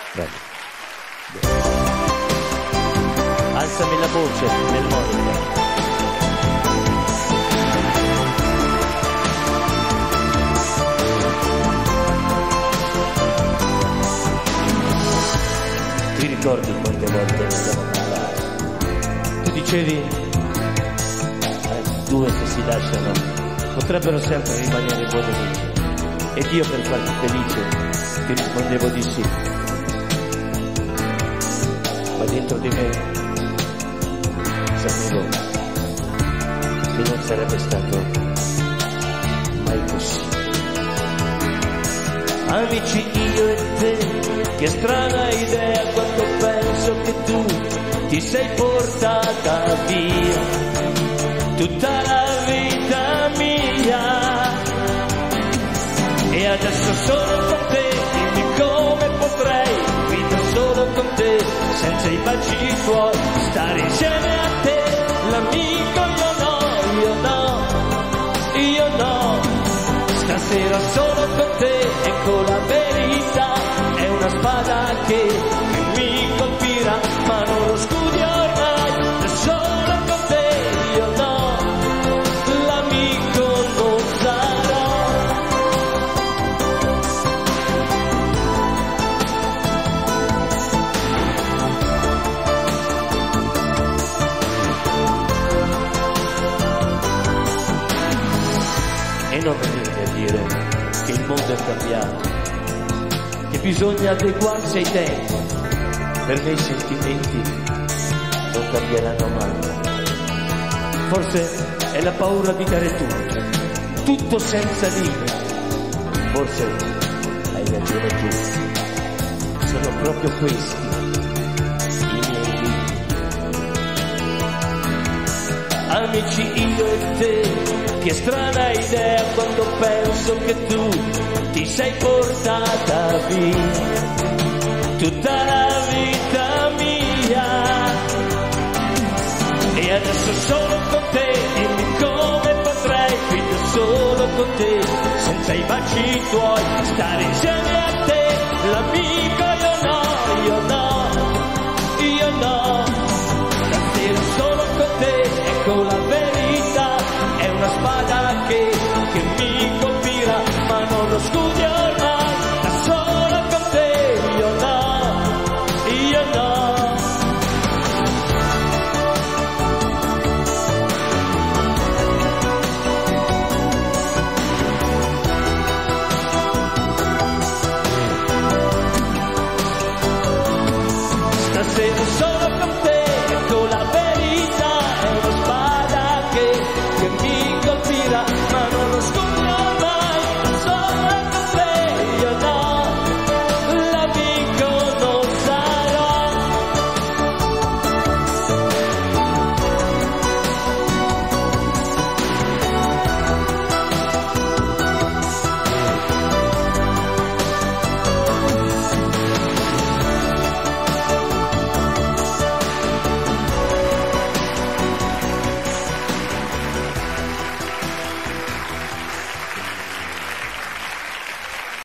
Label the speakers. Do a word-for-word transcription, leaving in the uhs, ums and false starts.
Speaker 1: Bello. Alzami la voce nel monitor. Ti ricordi quante volte ne abbiamo parlato? Tu dicevi, eh, due che si lasciano potrebbero sempre rimanere buoni amici. Ed io, per farti felice, ti rispondevo di sì. Ma dentro di me sapevo che non sarebbe stato mai possibile. Amici, io e te, che strana idea quando penso che tu ti sei portata via tutta la vita mia. E adesso sono con te, dimmi come potrei, vita solo con te, senza i baci tuoi, stare insieme a te, l'amico io no, io no, io no. Stasera solo con te, ecco la verità, è una spada che, che mi colpirà, ma non lo studio ormai, solo con te, io no, l'amico non sarò. E non venire a dire che il mondo è cambiato, che bisogna adeguarsi ai tempi. Per me i sentimenti non cambieranno mai. Forse è la paura di dare tutto, tutto senza limiti. Forse hai ragione tu, sono proprio questi i miei limiti. Amici, io e te, che strana idea quando penso che tu ti sei portata via tutta la vita mia. E adesso solo con te, dimmi come potrei, qui solo con te, senza i baci tuoi, stare insieme